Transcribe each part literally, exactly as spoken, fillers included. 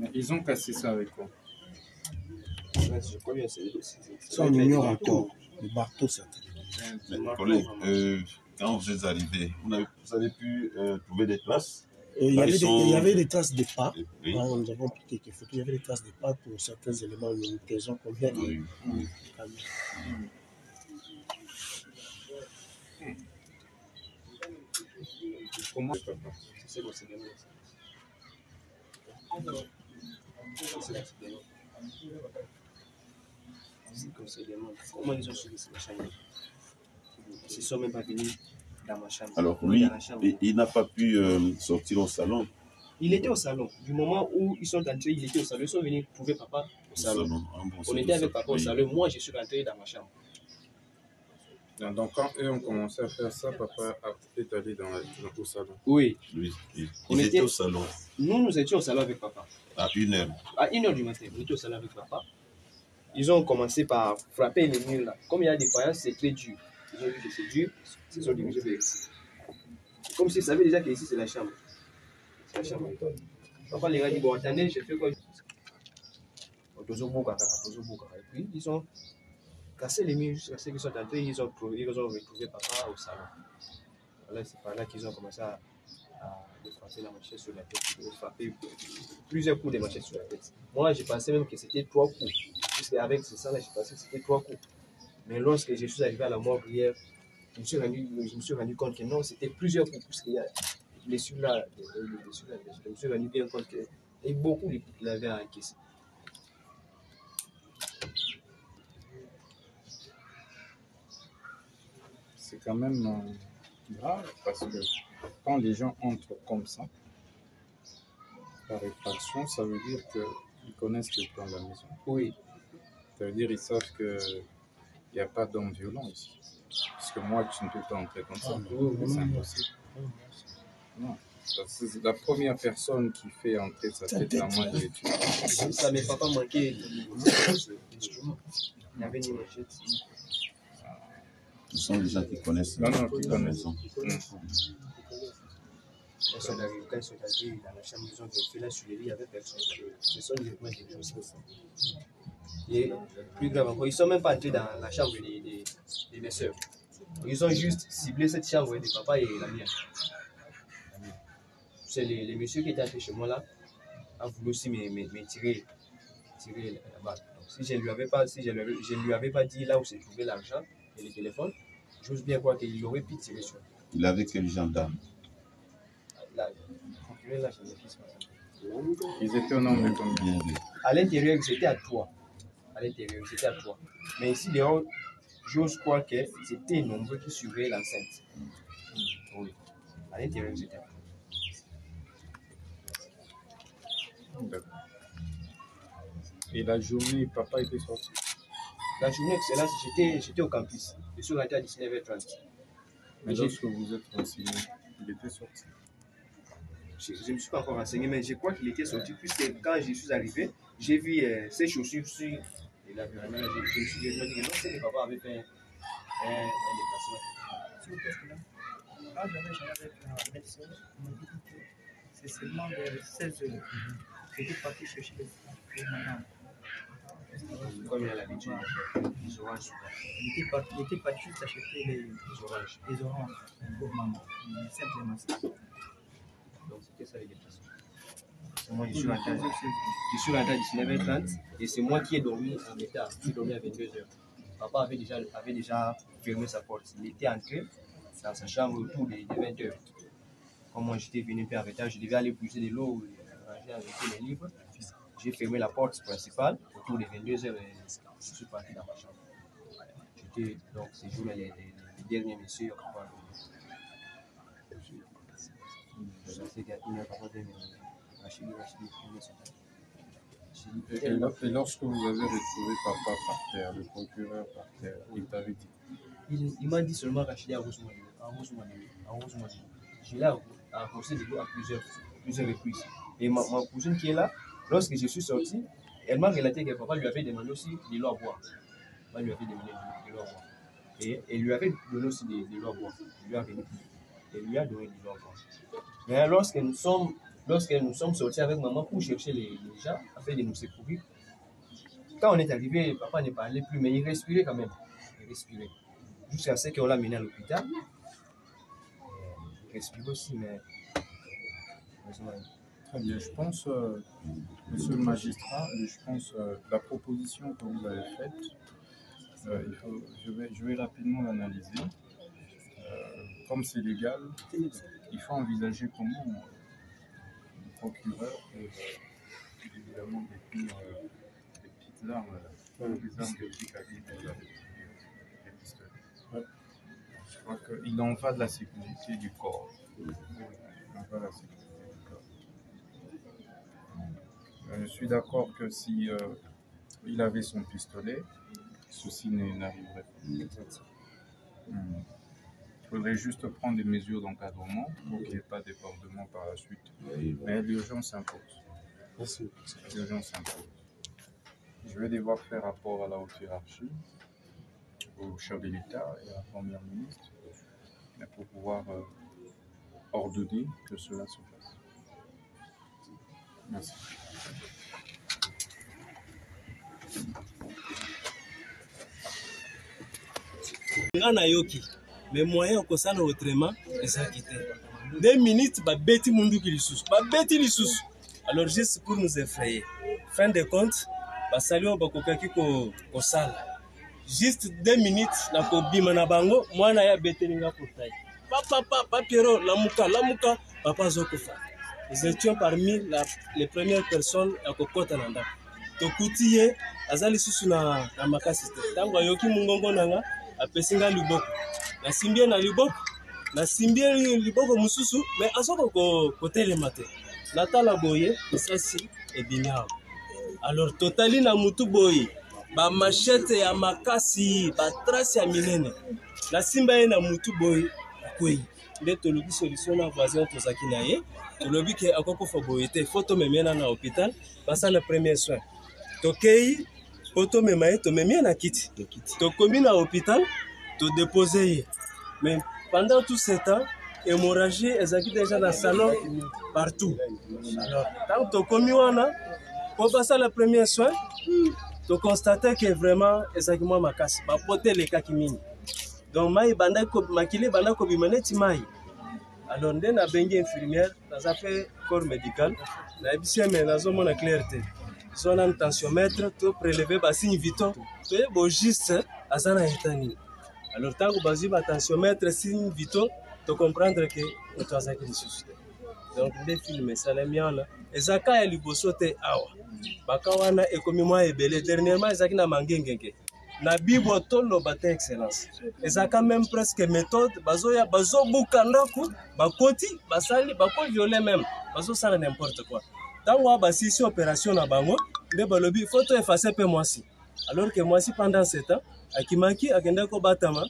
Ils ont cassé ça avec quoi? Je crois bien, c'est... Ça, on ignore encore. Le marteau, ça. Mais collègues, euh, quand vous êtes arrivés, vous avez, vous avez pu euh, trouver des traces? Il y, avait des, sont... il y avait des traces de pas. Oui. Ah, nous avons pris quelques photos. Il y avait des traces de pas pour certains éléments. Une maison combien de... Oui. Oui. Comment C'est bon, c'est bien. Comment ils ont suivi ma chambre? Ils ne sont même pas venus dans ma chambre. Alors lui, il, il n'a pas pu euh, sortir au salon. Il était au salon. Du moment où ils sont entrés, il était au salon. Ils sont venus trouver papa au salon. salon. Ah, bon, on était avec papa oui. au salon. Moi, je suis rentré dans ma chambre. Donc quand eux ont commencé à faire ça, papa est allé dans, la, dans au salon. Oui. Oui. Ils on étaient était au salon. Nous, nous étions au salon avec papa. À une heure. À une heure du matin, nous étions au salon avec papa. Ils ont commencé par frapper les murs là. Comme il y a des faïences, c'est très dur. Ils ont vu que c'est dur. Ils sont dirigés vers ici. Comme s'ils savaient déjà que ici c'est la chambre. C'est la chambre. Papa les gars dit bon attendez, j'ai fait quoi? Et puis ils ont cassé les murs jusqu'à ce qu'ils sont entrés. Ils ont, ils ont retrouvé papa au salon. Voilà, c'est par là qu'ils ont commencé à, à frapper la machette sur la tête. Ils ont frappé plusieurs coups de machette sur la tête. Moi j'ai pensé même que c'était trois coups. Puisque avec ce sang là, j'ai pensé que c'était trois coups. Mais lorsque je suis arrivé à la mort hier, je me suis rendu, je me suis rendu compte que non, c'était plusieurs coups. Puisqu'il y a les blessures là, les blessures là, je me suis rendu bien compte qu'il y a beaucoup de coups qu'il avait encaissé. C'est quand même euh, grave parce que quand les gens entrent comme ça, par effraction, ça veut dire qu'ils connaissent le plan de la maison. Oui. Ça veut dire qu'ils savent qu'il n'y a pas d'homme violent ici. Parce que moi, tu ne peux pas entrer comme ça. Ah, oui, c'est impossible. Non. C'est la première personne qui fait entrer sa tête à moi de l'étude. Ça ne m'a pas manqué d'instrument. Il y avait une machette. Ce sont des gens qui connaissent. Non, non, qui connaissent. Mmh. Quand ils sont arrivés, quand ils sont arrivés dans la chambre, ils ont vérifié là sur les lits, il n'y avait personne. Ce sont les éléments de choses. Et plus grave encore, ils ne sont même pas entrés dans la chambre des, des, des mes soeurs. Ils ont juste ciblé cette chambre de papa et la mienne. C'est les, les messieurs qui étaient entrés chez moi là, ont voulu aussi me, me, me tirer, tirer la balle. Donc, si je ne lui avais pas, si je lui avais, je lui avais pas dit là où se trouvait l'argent et le téléphone, j'ose bien croire qu'il aurait pu tirer sur. Il avait quel gendarme? Là, là, je me fils. Ils étaient au nombre de combien? À l'intérieur, ils étaient à trois. À l'intérieur, ils étaient à trois. Mais ici, dehors, j'ose croire qu'ils étaient nombreux qui surveillaient l'enceinte. Oui. À l'intérieur, ils étaient à trois. Et la journée, papa était sorti? La journée excellente, j'étais, j'étais au campus. Je suis rentré à dix-neuf heures trente. Mais lorsque vous êtes renseigné, il était sorti? Je ne me suis pas encore renseigné, mais je crois qu'il était sorti, puisque quand je suis arrivé, j'ai vu euh, ses chaussures sur la véranda. Je, je me suis dit, non, c'est que papa avait fait un, un, un déplacement. Sur le poste là, quand j'avais joué avec un médecin, il m'a dit que c'est seulement vers seize heures. J'étais parti chercher les madame. Comme il a l'habitude, les oranges souvent. Il était parti, il était parti juste acheter les, les oranges, les oranges pour maman, simplement ça. Donc c'était ça les déplacements. Moi, je suis rentré à dix-neuf heures trente et c'est moi qui ai dormi en état. J'ai dormi à vingt-deux heures. Papa avait déjà, avait déjà fermé sa porte. Il était entré dans sa chambre autour de vingt heures. Comme moi j'étais venu un peu en retard, je devais aller puiser de l'eau, ranger avec les livres. J'ai fermé la porte principale autour de vingt-deux heures et je suis parti dans ma chambre. J'étais donc ces jours-là les, les, les derniers messieurs. Je sais qu'il y a une heure avant de Et lorsque vous avez retrouvé papa par terre, le procureur par terre, il t'avait dit? Il, il m'a dit seulement Rachidi à Rosemont. Je l'ai approché de l'eau à plusieurs, plusieurs reprises. Et ma, ma cousine qui est là, lorsque je suis sorti, elle m'a relaté que papa lui avait demandé aussi de l'eau à boire. Papa lui avait demandé de l'eau à boire. Et elle lui avait donné aussi de, de l'eau à boire. Il lui a, venu, elle lui a donné de l'eau à boire. Mais lorsque nous sommes lorsque nous sommes sortis avec maman pour chercher les, les gens, afin de nous secourir, quand on est arrivé, papa ne parlait plus, mais il respirait quand même. Il respirait. Jusqu'à ce qu'on l'a mené à l'hôpital. Il respirait aussi, mais... Très bien, je pense, euh, monsieur le magistrat, je pense euh, la proposition que vous avez faite, euh, il faut, je, vais, je vais rapidement l'analyser. Euh, comme c'est légal, il faut envisager comment le procureur peut euh, évidemment détenir euh, des petites armes, euh, des armes de petit calibre, des pistolets. Ouais. Je crois qu'il en va de la sécurité du corps. Il en va de la sécurité. Je suis d'accord que si euh, il avait son pistolet, ceci n'arriverait pas. Hmm. Il faudrait juste prendre des mesures d'encadrement pour qu'il n'y ait pas de débordement par la suite. Mais l'urgence s'impose. L'urgence s'impose. Je vais devoir faire rapport à la haute hiérarchie, au chef de l'État et à la première ministre, pour pouvoir euh, ordonner que cela se fasse. Merci. ngana yoki mais moyen okosala autrement ezalaki te deux minutes babeti munduki lisusu babeti lisusu alors juste pour nous effrayer fin de compte basali oyo bakokaki kosala juste deux minutes na kobima na bango mwana ya betelinga portail papa papa Piero lamuka lamuka papa azokufa. Nous étions parmi la, les premières personnes à kokota na ndako tokuti ye azali susu na, na makasi te ntango ayoki mungongo nanga apesinga liboko nasimbie na liboko nasimbie liboko mususu mais azoko kotelema te natala boye esasi ebimi awa alors totali na mutu boye bamashete ya makasi batrasi ya minene nasimba ye na mutu boye akwei nde tolobi solution na voisin tozaki na ye tolobi ke akokufa boye te fo tomemena na hôpital basala premier soin tokei po tomema ye tomemi ye na kiti tokomi na hôpital todepose ye mais pendant tout ce temps hémorragie ezalaki déjà na salon partout alors tant tokomi wana po basala premier soin toconstate que vraiment ezalaki mwa makasi bapote elekaki mingi donc mai makili ebandaki kobima neti mai alors nde nabengi infirmière naza mpe corps médical nayebisi ye me nazomona clair te zona tensiomètre to prélever basigne vitaux toyeba juste aza na eta nini alors ntango bazwi batensiomètre signe vitaux tocomprendre ke moto azalaki lisusu te donc nde filme esalemi wana eza ka ya liboso te awa baka wana ekomi mwa ebele dernièrement ezalaki na mangengenge na bibo toloba te excellence ezalaka même presque méthode bazoya bazobuka ndako bakoti basali bakoviole même bazosala n'importe quoi ntango awa basisi opération na bango nde balobi fo to efase mpe mwasi alors que mwasi pendant ce temps akimaki akendaki kobatama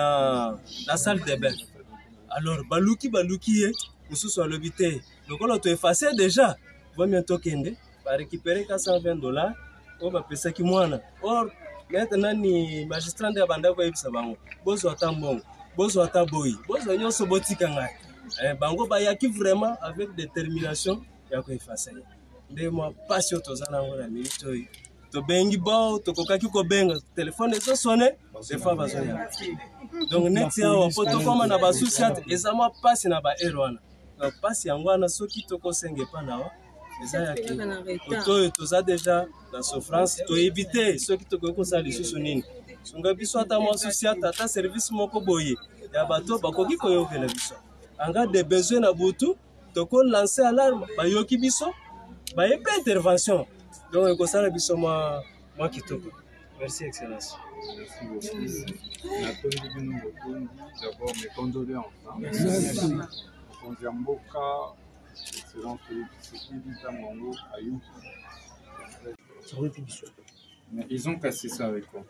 na, na salle de bain alors baluki baluki ye mosusu alobi te lokola to efase déjà vamien tokende barécupere ka cent vingt dollars oyo bapesaki mwana or maintenant ni magistrat nde abandaki koyebisa bango bozwa ata mbongo bozwa ata boyi bozwa nyonso botika ngai eh, bango bayaki vraiment avec détermination ya koefase ye nde mwa pasi oyo toza nango na minute oyo tobengi bo tokokaki kobenga telefone ezosone defois bazoya donc neti awa po tokoma na basusi ate eza mwa pasi na baere wana donc pasi yango wana soki tokosenga epa nawa eza yake oto oyo toza deja na souffrance toyebi te soki tokoki kosala lisusu nini sunga biso ata mwa susi ata ata service moko boye ya bato bakoki koyokela biso anga de besoin na butu tokolanse alarme bayoki biso bayebi intervention donc ekosala biso mwa mwa kitoko. Merci excellence. Merci beaucoup. D'abord mes condoléances. Hein. Konjamboka, excellence Félix Tamango, Ayou. Mais ils ont cassé ça avec quoi?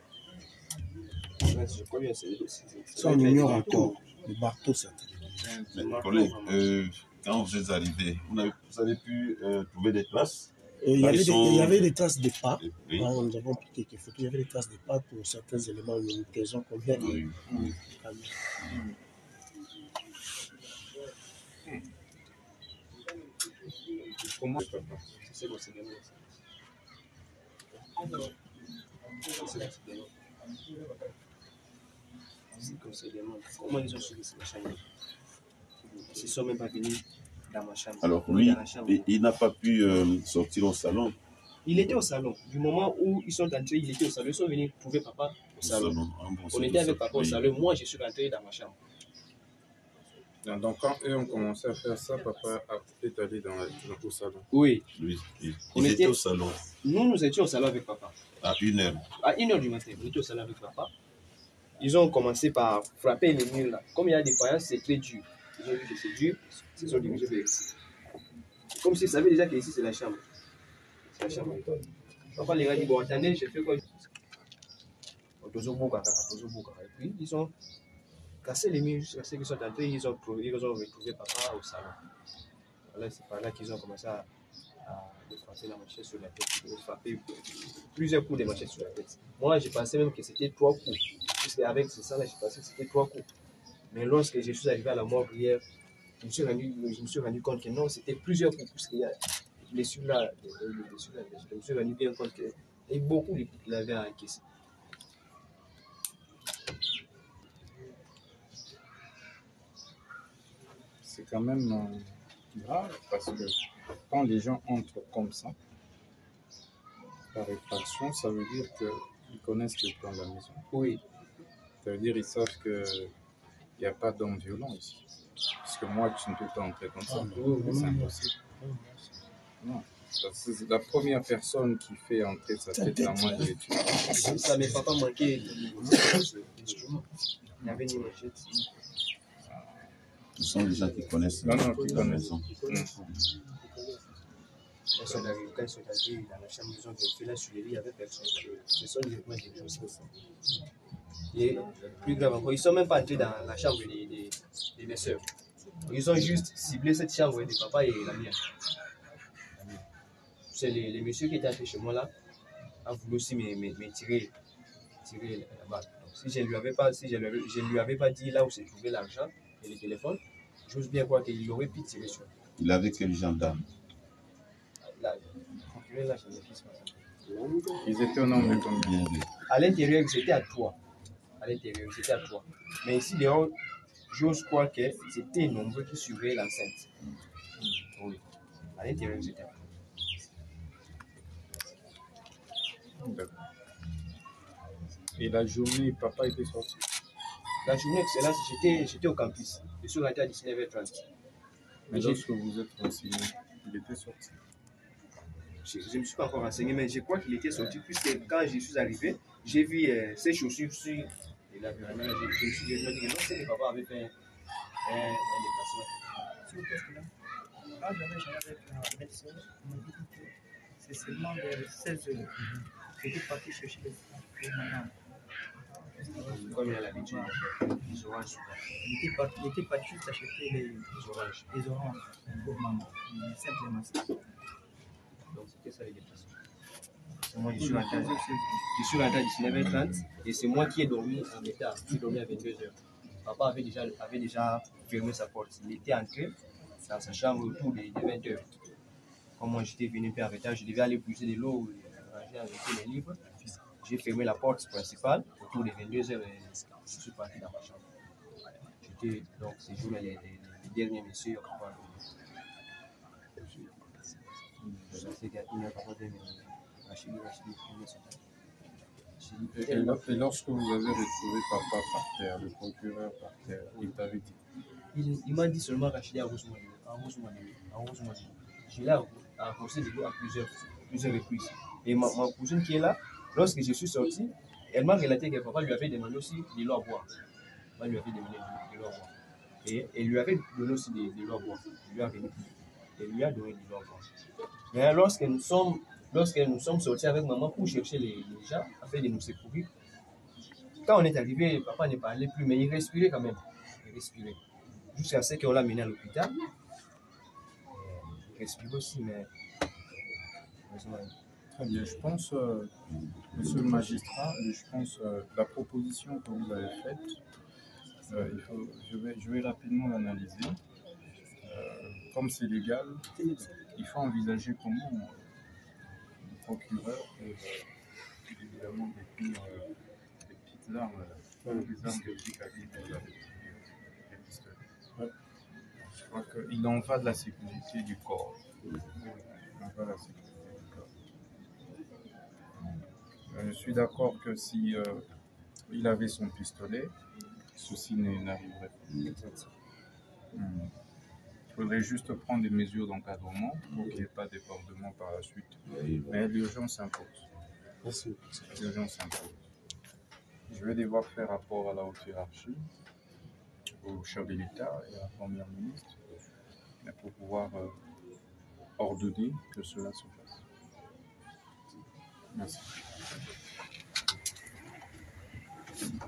Ça, on ignore encore. Le marteau, ça. Mais, collègues, euh, quand vous êtes arrivés, vous avez, vous avez pu euh, trouver des traces? Euh, il, y avait des, sont... il y avait des traces de pas. Oui. Ah, nous avons piqué quelques photos. Il y avait des traces de pas pour certains éléments. Nous taisons combien. Oui. Oui. Oui. Comment C'est bon, c'est bien. C'est comme c'est demande. Comment ils ont suivi cette chambre? Ils ne sont même pas venus dans ma chambre. Alors Ni lui, dans la chambre. il, il n'a pas pu euh, sortir au salon. Il était au salon. Du moment où ils sont entrés, il était au salon. Ils sont venus trouver papa au Au salon. salon. Ah bon, On c'est était ça. avec papa au Oui. salon. Moi, je suis rentré dans ma chambre. Donc, quand eux ont commencé à faire ça, papa a- est allé dans la, dans- au salon. Oui. Lui, il, On il était- était au salon Nous, nous étions au salon avec papa. à une heure. À une heure du matin, on était au salon avec papa. Ils ont commencé par frapper les murs là. Comme il y a des faïences, c'est très dur. Ils ont vu que c'est dur. Ils sont dirigés vers ici. Comme s'ils savaient déjà que ici c'est la chambre. C'est la chambre. Papa les gars dit bon attendez, j'ai fait quoi? Et puis ils ont cassé les murs jusqu'à ce qu'ils sont entrés. Ils ont, trouvé, ils ont retrouvé papa au salon. Voilà, c'est par là qu'ils ont commencé à, à le frapper la machette sur la tête. Ils ont frappé plusieurs coups de machette sur la tête. Moi, j'ai pensé même que c'était trois coups. Puisque avec ce sang-là, j'ai pensé que c'était trois coups. Mais lorsque je suis arrivé à la morgue hier, je me suis rendu, je me suis rendu compte que non, c'était plusieurs coups. Puisqu'il y a les blessures-là, les blessures-là, je me suis rendu bien compte qu'il y a beaucoup de coups qu'il avait à encaisser. C'est quand même euh, grave parce que quand les gens entrent comme ça, par effraction, ça veut dire qu'ils connaissent le plan de la maison. Oui. Ça veut dire qu'ils savent qu'il n'y a pas d'homme violent ici. Parce que moi, tu ne peux pas entrer comme ça. C'est impossible. Non. C'est la première personne qui fait entrer sa tête à moi, je l'ai tué. Ça, mais papa manquait d'instruments. Il n'y avait ni machette. Ce sont des gens qui connaissent Non, non, la qui connaissent. maison. Mm. Quand ils sont arrivés, quand ils sont arrivés dans la chambre, ils ont vérifié là sur les lits, il n'y avait personne. Ce sont des points de choses. Et plus grave encore, ils ne sont même pas entrés dans la chambre des, des, des mes soeurs. Ils ont juste ciblé cette chambre de papa et la mienne. C'est les, les messieurs qui étaient entrés chez moi là, ont voulu aussi me, me, me tirer, tirer la balle. Donc, si je ne lui avais pas, si je, lui, je lui avais pas dit là où se trouvait l'argent et le téléphone, j'ose bien croire qu'il aurait pu tirer sur. Il avait quel gendarme? Là, là, je ne sais pas. Ils étaient au nombre de combien? Bien vu. À l'intérieur, ils étaient à trois. À l'intérieur, ils étaient à trois. Mais ici, dehors, j'ose croire que c'était nombreux qui surveillaient l'enceinte. Oui. À l'intérieur, ils étaient à trois. D'accord. Et la journée, papa était sorti. La journée excellente, j'étais, j'étais au campus. Je suis rentré à dix-neuf heures trente. Mais lorsque vous êtes renseigné, il était sorti. Je ne me suis pas encore renseigné, mais je crois qu'il était sorti, puisque quand je suis arrivé, j'ai vu euh, ses chaussures sur. Et là, je, je me suis dit que non, c'est que papa avait fait un, un, un déplacement. S'il vous plaît, là, quand j'avais échangé avec la médecin, on m'a dit que c'est seulement vers seize heures. J'étais parti chercher les fruits et madame. Comme il a l'habitude, les oranges souvent. Il était parti, il était parti juste acheter les, Les oranges. les oranges pour maman. Simplement ça. Donc c'était ça les déplacements. Moi, je suis rentré à, je suis rentré à dix-neuf heures trente et c'est moi qui ai dormi en retard. J'ai dormi à vingt-deux heures. Papa avait déjà, avait déjà fermé sa porte. Il était entré dans sa chambre autour de, de vingt heures. Comme moi j'étais venu faire en retard, je devais aller puiser de l'eau, ranger avec mes livres. J'ai fermé la porte principale autour de vingt-deux heures et je suis parti dans ma chambre. J'étais donc ces jours-là les, les, les derniers messieurs. Je sais qu'il y a une heure par de Rachidi, Rachidi, Et, et, lo- et lorsque vous avez retrouvé papa par terre, le procureur par terre, il t'avait dit. Il, il m'a dit seulement Rachidi, arrose-moi de l'eau, arrose-moi de l'eau, arrosez-moi de l'eau. Je l'ai arrosé de l'eau à plusieurs, plusieurs reprises. Et ma, ma cousine qui est là, lorsque je suis sorti, elle m'a relaté que papa lui avait demandé aussi de l'eau à boire. Papa lui avait demandé de, de l'eau à boire. Et elle lui avait donné aussi de, de l'eau à boire. Il lui a donné, elle lui a donné de l'eau à boire. Mais lorsque nous sommes, lorsque nous sommes sortis avec maman pour chercher les, les gens, afin de nous secourir, quand on est arrivé, papa ne parlait plus, mais il respirait quand même. Il respirait. Jusqu'à ce qu'on l'a mené à l'hôpital. Il respirait aussi, mais. Très bien, je pense, euh, monsieur le magistrat, je pense euh, la proposition que vous avez faite, euh, il faut, je, vais, je vais rapidement l'analyser. Euh, comme c'est légal, il faut envisager comment euh, le procureur peut euh, évidemment détenir euh, des petites armes, là. Ouais. Des armes de petits calibre, là, des petits, euh, des pistolets. Ouais. Je crois qu'il en va de la sécurité du corps. Il en va de la sécurité du corps. Euh, Je suis d'accord que si euh, il avait son pistolet, ceci n'est- n'arriverait pas. Hmm. Il faudrait juste prendre des mesures d'encadrement pour qu'il n'y ait pas de débordement par la suite. Mais l'urgence s'impose. Merci. L'urgence s'impose. Je vais devoir faire rapport à la haute hiérarchie, au chef de l'État et à la première ministre, mais pour pouvoir euh, ordonner que cela se fasse. Merci.